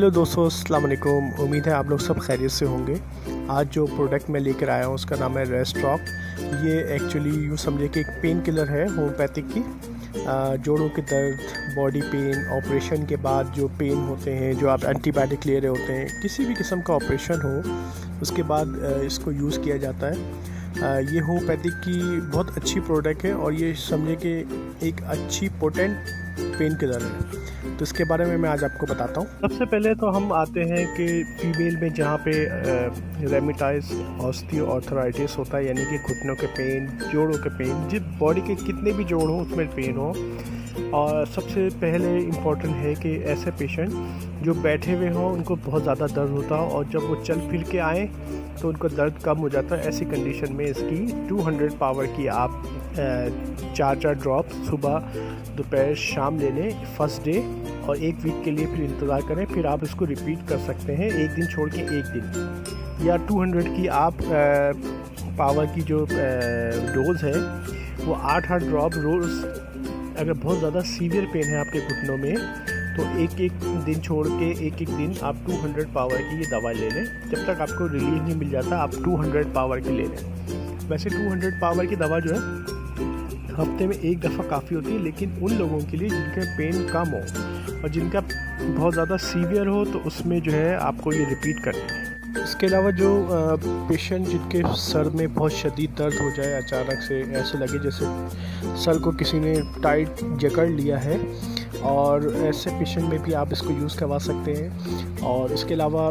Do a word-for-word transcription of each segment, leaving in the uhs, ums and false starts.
Hello दोस्तों, अस्सलाम वालेकुम। उम्मीद है आप लोग सब खैरियत से होंगे। आज जो प्रोडक्ट मैं लेकर आया हूँ उसका नाम है रेस्ट्रॉक। ये एक्चुअली यूँ समझे कि एक पेन किलर है होम्योपैथिक की। जोड़ों के दर्द, बॉडी पेन, ऑपरेशन के बाद जो पेन होते हैं, जो आप एंटीबायोटिक ले रहे होते हैं, किसी भी किस्म का ऑपरेशन हो उसके बाद इसको यूज़ किया जाता है। ये होम्योपैथिक की बहुत अच्छी प्रोडक्ट है और ये समझे कि एक अच्छी पोटेंट पेन किलर है। तो इसके बारे में मैं आज आपको बताता हूँ। सबसे पहले तो हम आते हैं कि फीमेल में जहाँ पे रेमेटाइज ऑस्टियोआर्थराइटिस होता है, यानी कि घुटनों के पेन, जोड़ों के पेन, जिस बॉडी के कितने भी जोड़ हों उसमें पेन हो। और सबसे पहले इम्पॉर्टेंट है कि ऐसे पेशेंट जो बैठे हुए हों उनको बहुत ज़्यादा दर्द होता हो और जब वो चल फिर के आएँ तो उनको दर्द कम हो जाता है। ऐसी कंडीशन में इसकी दो सौ पावर की आप चार चार ड्रॉप सुबह, दोपहर, शाम ले लें फर्स्ट डे, और एक वीक के लिए फिर इंतज़ार करें। फिर आप इसको रिपीट कर सकते हैं, एक दिन छोड़ के एक दिन, या दो सौ की आप पावर की जो डोज है वो आठ आठ ड्रॉप रोज़। अगर बहुत ज़्यादा सीवियर पेन है आपके घुटनों में तो एक एक दिन छोड़ के एक एक दिन आप दो सौ पावर की ये दवा ले लें। जब तक आपको रिलीफ नहीं मिल जाता आप दो सौ पावर की ले लें। वैसे दो सौ पावर की दवा जो है हफ्ते में एक दफ़ा काफ़ी होती है, लेकिन उन लोगों के लिए जिनका पेन कम हो और जिनका बहुत ज़्यादा सीवियर हो तो उसमें जो है आपको ये रिपीट करनी है। इसके अलावा जो पेशेंट जिनके सर में बहुत शदीद दर्द हो जाए, अचानक से ऐसे लगे जैसे सर को किसी ने टाइट जकड़ लिया है, और ऐसे पेशेंट में भी आप इसको यूज़ करवा सकते हैं। और इसके अलावा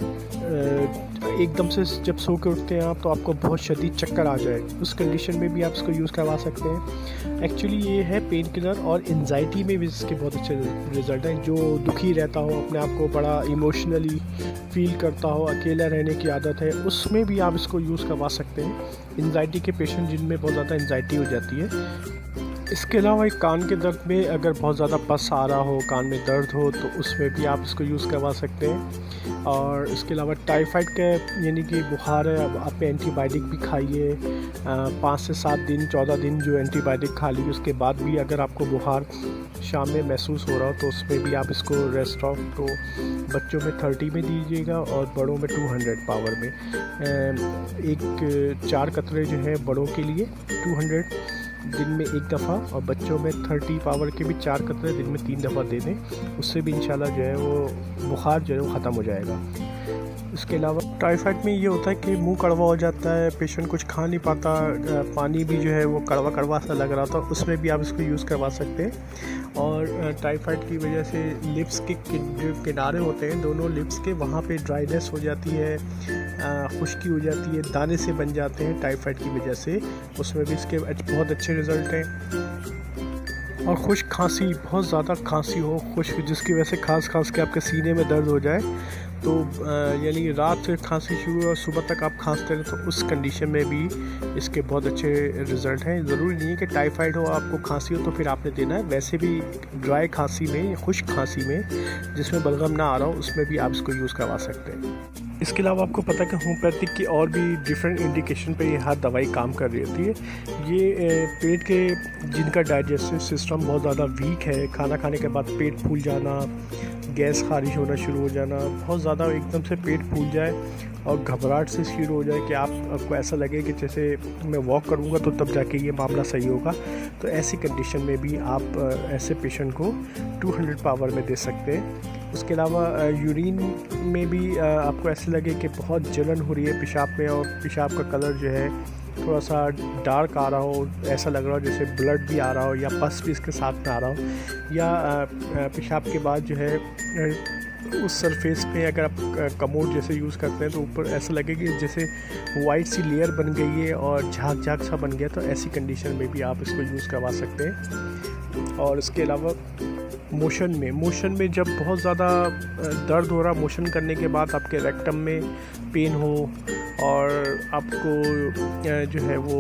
एकदम से जब सो के उठते हैं आप तो आपको बहुत शदीद चक्कर आ जाए, उस कंडीशन में भी आप इसको यूज़ करवा सकते हैं। एक्चुअली ये है पेन किलर, और एंजाइटी में भी इसके बहुत अच्छे रिज़ल्ट हैं। जो दुखी रहता हो, अपने आप को बड़ा इमोशनली फील करता हो, अकेला रहने की आदत है, उसमें भी आप इसको यूज़ करवा सकते हैं। एंजाइटी के पेशेंट जिनमें बहुत ज़्यादा एंजाइटी हो जाती है। इसके अलावा एक कान के दर्द में अगर बहुत ज़्यादा पस आ रहा हो, कान में दर्द हो, तो उसमें भी आप इसको यूज़ करवा सकते हैं। और इसके अलावा टाइफाइड का यानी कि बुखार है, अब आप एंटीबायोटिक भी खाइए, पाँच से सात दिन चौदह दिन जो एंटीबायोटिक खा ली, उसके बाद भी अगर आपको बुखार शाम में महसूस हो रहा हो तो उसमें भी आप इसको रेस्ट्रॉक को बच्चों में तीस में दीजिएगा और बड़ों में दो सौ पावर में। एक चार कतरे जो है बड़ों के लिए दो सौ दिन में एक दफ़ा, और बच्चों में तीस पावर के भी चार कतरे दिन में तीन दफ़ा दे दें। उससे भी इंशाल्लाह जो है वो बुखार जो है वो ख़त्म हो जाएगा। इसके अलावा टाइफाइड में ये होता है कि मुंह कड़वा हो जाता है, पेशेंट कुछ खा नहीं पाता, पानी भी जो है वो कड़वा कड़वा सा लग रहा था, उसमें भी आप इसको यूज़ करवा सकते हैं। और टाइफाइड की वजह से लिप्स के जो किनारे होते हैं, दोनों लिप्स के, वहाँ पे ड्राइनेस हो जाती है, खुश्की हो जाती है, दाने से बन जाते हैं टाइफाइड की वजह से, उसमें भी इसके बहुत अच्छे रिज़ल्ट हैं। और खुश्क खांसी, बहुत ज़्यादा खांसी हो, खुश्क जिसकी वजह से खांस खांस के आपके सीने में दर्द हो जाए, तो यानी रात से खांसी शुरू और सुबह तक आप खांसते रहें, तो उस कंडीशन में भी इसके बहुत अच्छे रिज़ल्ट हैं। ज़रूरी नहीं है कि टाइफाइड हो, आपको खांसी हो तो फिर आपने देना है। वैसे भी ड्राई खांसी में, खुश्क खांसी में जिसमें बलगम ना आ रहा हो, उसमें भी आप इसको यूज़ करवा सकते हैं। इसके अलावा आपको पता है कि होम्योपैथिक की और भी डिफरेंट इंडिकेशन पे ये हर दवाई काम कर रही होती है। ये पेट के जिनका डाइजेस्टिव सिस्टम बहुत ज़्यादा वीक है, खाना खाने के बाद पेट फूल जाना, गैस खारिश होना शुरू हो जाना, बहुत ज़्यादा एकदम से पेट फूल जाए और घबराहट से शुरू हो जाए कि आप आपको ऐसा लगे कि जैसे मैं वॉक करूँगा तो तब जाके ये मामला सही होगा, तो ऐसी कंडीशन में भी आप ऐसे पेशेंट को दो सौ पावर में दे सकते हैं। उसके अलावा यूरिन में भी आपको ऐसे लगे कि बहुत जलन हो रही है पेशाब में, और पेशाब का कलर जो है थोड़ा सा डार्क आ रहा हो, ऐसा लग रहा हो जैसे ब्लड भी आ रहा हो, या पस भी इसके साथ में आ रहा हो, या पेशाब के बाद जो है उस सरफेस पे अगर आप कमोड जैसे यूज़ करते हैं तो ऊपर ऐसा लगे कि जैसे वाइट सी लेयर बन गई है और झाग झाग सा बन गया, तो ऐसी कंडीशन में भी आप इसको यूज़ करवा सकते हैं। और इसके अलावा मोशन में मोशन में जब बहुत ज़्यादा दर्द हो रहा, मोशन करने के बाद आपके रेक्टम में पेन हो और आपको जो है वो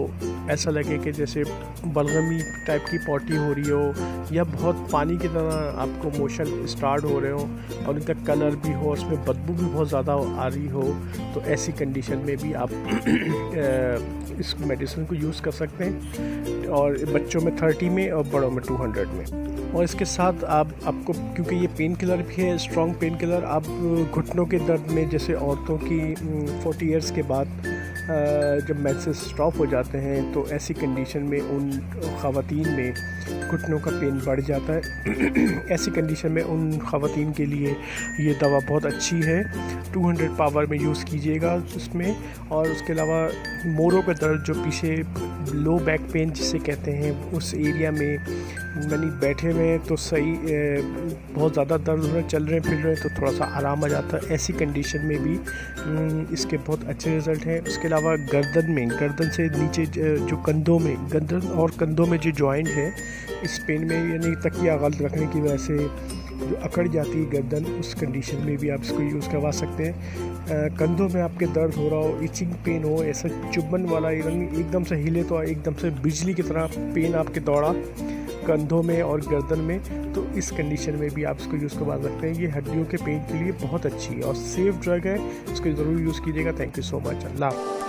ऐसा लगे कि जैसे बलगमी टाइप की पॉटी हो रही हो या बहुत पानी की तरह आपको मोशन स्टार्ट हो रहे हो और उनका कलर भी हो, उसमें बदबू भी बहुत ज़्यादा आ रही हो, तो ऐसी कंडीशन में भी आप इस मेडिसिन को यूज़ कर सकते हैं। और बच्चों में थर्टी में और बड़ों में टू हंड्रेड में। और इसके साथ आप आपको क्योंकि ये पेन किलर भी है, स्ट्रॉन्ग पेन किलर, आप घुटनों के दर्द में जैसे औरतों की फोर्टी इयर्स के बाद जब मेंसेस स्टॉप हो जाते हैं तो ऐसी कंडीशन में उन ख़वातीन में घुटनों का पेन बढ़ जाता है। ऐसी कंडीशन में उन ख़वातीन के लिए ये दवा बहुत अच्छी है। टू हंड्रेड पावर में यूज़ कीजिएगा उसमें। और उसके अलावा मोरों का दर्द जो पीछे लो बैक पेन जिसे कहते हैं, उस एरिया में यानी बैठे हुए तो सही बहुत ज़्यादा दर्द हो रहा है, चल रहे फिर रहे तो थोड़ा सा आराम आ जाता है। ऐसी कंडीशन में भी इसके बहुत अच्छे रिज़ल्ट हैं। उसके अलावा गर्दन में, गर्दन से नीचे जो कंधों में, गर्दन और कंधों में जो जॉइंट है इस पेन में, यानी तकिया गलत रखने की वजह से जो अकड़ जाती है गर्दन, उस कंडीशन में भी आप इसको यूज़ करवा सकते हैं। कंधों में आपके दर्द हो रहा हो, इचिंग पेन हो, ऐसा चुभन वाला, यानी एकदम से हिले तो एकदम से बिजली की तरह पेन आपके दौड़ा कंधों में और गर्दन में, तो इस कंडीशन में भी आप इसको यूज़ करवा सकते हैं। ये हड्डियों के पेन के लिए बहुत अच्छी है और सेफ ड्रग है, इसको ज़रूर यूज़ कीजिएगा। Thank you so much. Allah.